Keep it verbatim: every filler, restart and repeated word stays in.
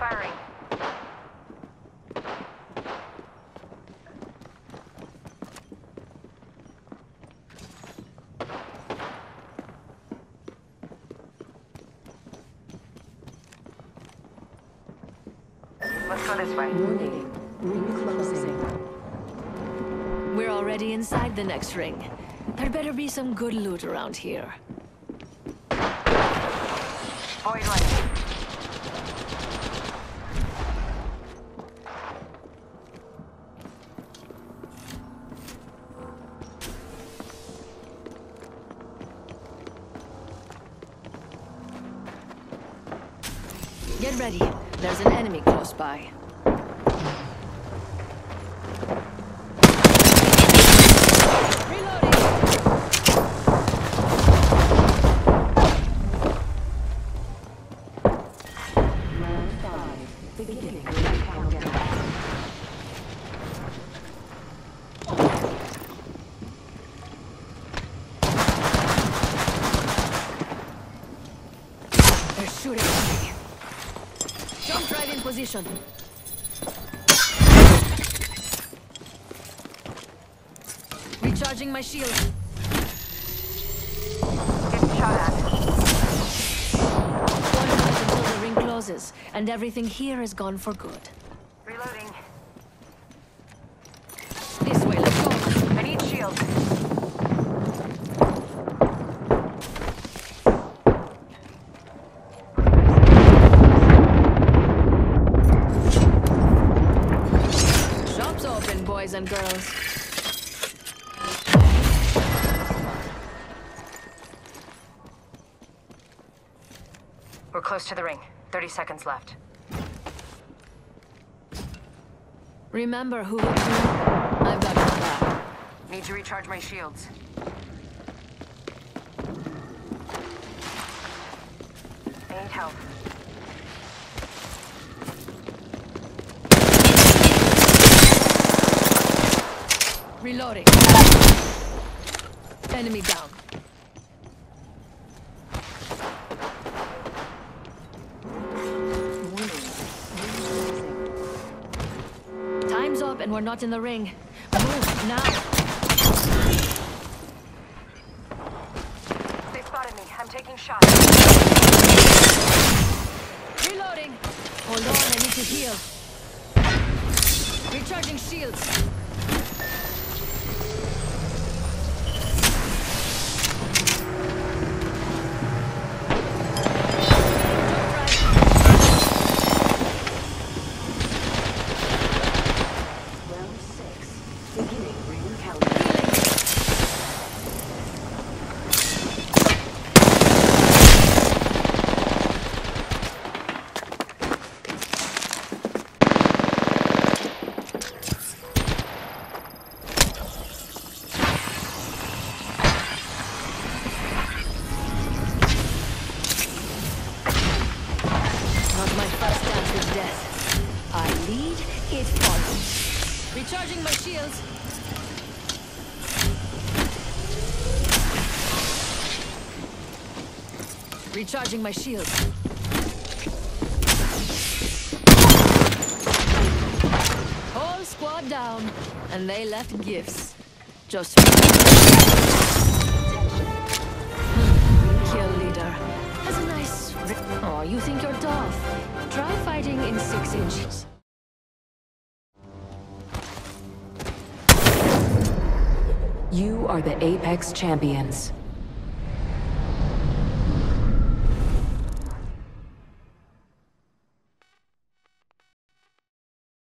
firing. Let's go this way. Warning. Ring closing. We're already inside the next ring. There better be some good loot around here. Void light. Get ready. There's an enemy close by. They're shooting at me. Jump right in position. Recharging my shield. Getting shot at. One minute until the ring closes, and everything here is gone for good. Reloading. This way, let's go. I need shield. Shops open, boys and girls. We're close to the ring. thirty seconds left. Remember who hit you? I've got your back. Need to recharge my shields. I need help. Reloading. Enemy down. Time's up and we're not in the ring. Move now. They spotted me. I'm taking shots. Reloading. Hold on, I need to heal. Recharging shields. Recharging my shields. Recharging my shields. Whole squad down, and they left gifts. Just kill leader. Has a nice. Oh, you think you're tough? Try fighting in six inches. You are the Apex Champions.